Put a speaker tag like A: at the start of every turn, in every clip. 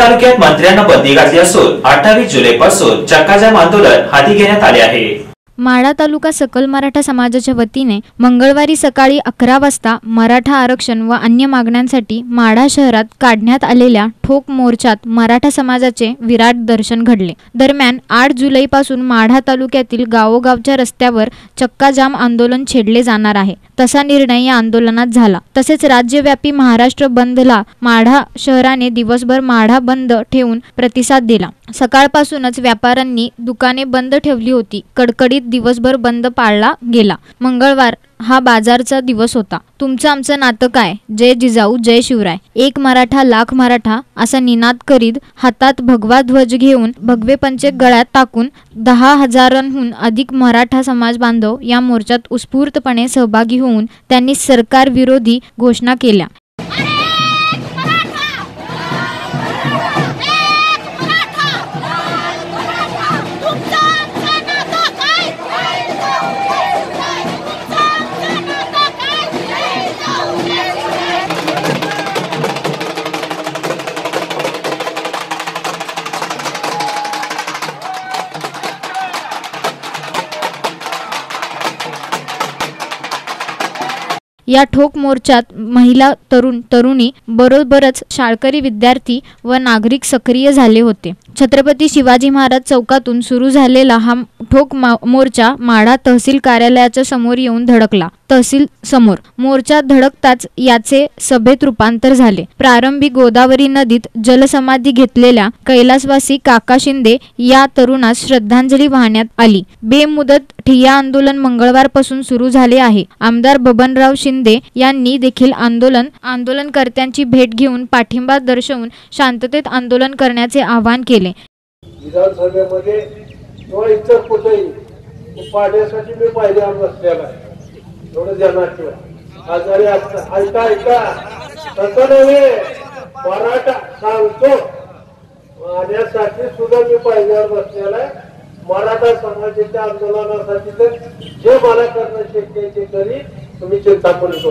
A: तालुक्यात मंत्र्यांना बंदी घातली असून 28 जुलैपासून चक्काजाम आंदोलन हाती घेण्यात आले आहे।
B: माढा तालुका सकल मराठा समाजाच्या वतीने मंगळवारी सकाळी 11 वाजता मराठा आरक्षण व अन्य मागण्यांसाठी माढा शहरात काढण्यात आलेल्या ठोक मोर्चात मराठा समाजाचे विराट दर्शन घडले। दरम्यान 8 जुलैपासून माढा तालुक्यातील गावोगावच्या रस्त्यावर चक्काजाम आंदोलन छेडले जाणार आहे, तसा निर्णय या आंदोलनात झाला। तसेच राज्यव्यापी महाराष्ट्र बंदला माढा शहराने दिवसभर माढा बंद ठेवून प्रतिसाद दिला। सकाळपासूनच व्यापाऱ्यांनी दुकाने बंद ठेवली होती। कडकडीत दिवसभर बंद पाळला गेला। मंगळवार हा बाजारचा दिवस होता। तुमचं आमचं नातं काय, जय जिजाऊ जय शिवराय, एक मराठा लाख मराठा असा निनाद करीत हातात भगवा ध्वज घेऊन भगवे पंचे गळ्यात टाकून 10,000हून अधिक मराठा समाज बांधव या मोर्चात उत्स्फूर्तपणे सहभागी होऊन त्यांनी सरकार विरोधी घोषणा केल्या। या ठोक मोर्चात महिला तरुणी बरोबरच शाळकरी विद्यार्थी व नागरिक सक्रिय झाले होते। छत्रपती शिवाजी महाराज चौकातून सुरू झालेला हा ठोक मोर्चा माढा तहसील कार्यालयाच्या समोर येऊन धडकला। तहसील समोर मोर्चा धडकताच याचे सभेत रूपांतर झाले। प्रारंभी गोदावरी नदीत जलसमाधी घेतलेल्या कैलासवासी काका शिंदे या तरुणास श्रद्धांजली वाहण्यात आली। बेमुदत ठिय्या आंदोलन मंगळवारपासून सुरू झाले आहे। आमदार बबनराव शिंदे यांनी देखील आंदोलनकर्त्यांची भेट घेऊन पाठिंबा दर्शवून शांततेत आंदोलन करण्याचे आवाहन केले।
C: विधानसभेमध्ये किंवा इतर कुठेही पाडण्यासाठी मी पायद्यावर बसलेला आहे, एवढं ध्यानात ठेवा। आजारी ऐका तसं नव्हे, मराठा सांगतो आणि सुद्धा मी पायद्यावर बसलेला आहे। मराठा समाजाच्या आंदोलनासाठी तर जे मला करणं शक्य आहे ते करी, तुम्ही चिंता करू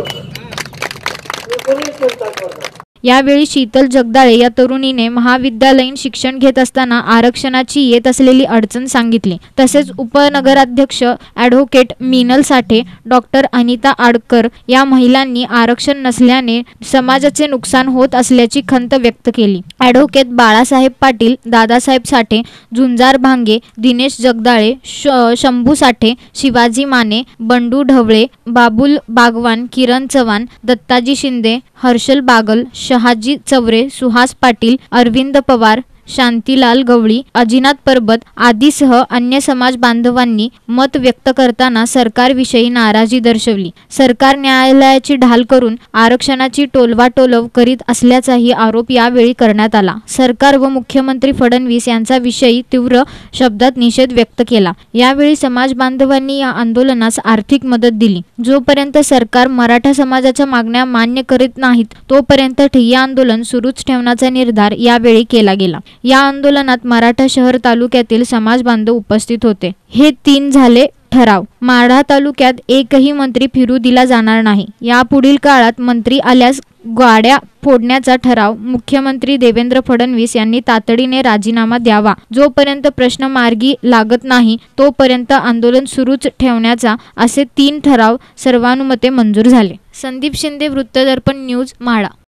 C: नका।
B: यावेळी शीतल जगदाळे या तरुणीने महाविद्यालयीन शिक्षण घेत असताना आरक्षणाची येत असलेली अडचण सांगितली। तसेच उपनगराध्यक्ष ॲडव्होकेट मिनल साठे, डॉक्टर अनिता आडकर या महिलांनी आरक्षण नसल्याने समाजाचे नुकसान होत असल्याची खंत व्यक्त केली। ॲडव्होकेट बाळासाहेब पाटील, दादासाहेब साठे, झुंजार भांगे, दिनेश जगदाळे, शंभू साठे, शिवाजी माने, बंडू ढवळे, बाबुल बागवान, किरण चव्हाण, दत्ताजी शिंदे, हर्षल बागल, शहाजी चवरे, सुहास पाटील, अरविंद पवार, शांतीलाल गवळी, अजिनाथ परबत आदीसह अन्य समाज बांधवांनी मत व्यक्त करताना सरकारविषयी नाराजी दर्शवली। सरकार न्यायालयाची ढाल करून आरक्षणाची टोलवाटोलव करीत असल्याचाही आरोप यावेळी करण्यात आला। सरकार व मुख्यमंत्री फडणवीस यांचा विषयी तीव्र शब्दात निषेध व्यक्त केला। यावेळी समाज बांधवांनी या आंदोलनास आर्थिक मदत दिली। जोपर्यंत सरकार मराठा समाजाच्या मागण्या मान्य करीत नाहीत तोपर्यंत ठिय्या आंदोलन सुरूच ठेवण्याचा निर्धार यावेळी केला गेला। या आंदोलनात मराठा शहर तालुक्यातील समाज बांधव उपस्थित होते। हे 3 झाले ठराव। माढा तालुक्यात एकही मंत्री फिरू दिला जाणार नाही। यापुढील काळात मंत्री आल्यास गाड्या फोडण्याचा ठराव मुख्यमंत्री देवेंद्र फडणवीस यांनी तातडीने राजीनामा द्यावा। जोपर्यंत प्रश्न मार्गी लागत नाही तोपर्यंत आंदोलन सुरूच ठेवण्याचा असे 3 ठराव सर्वानुमते मंजूर झाले। संदीप शिंदे, वृत्तदर्पण न्यूज, माढा।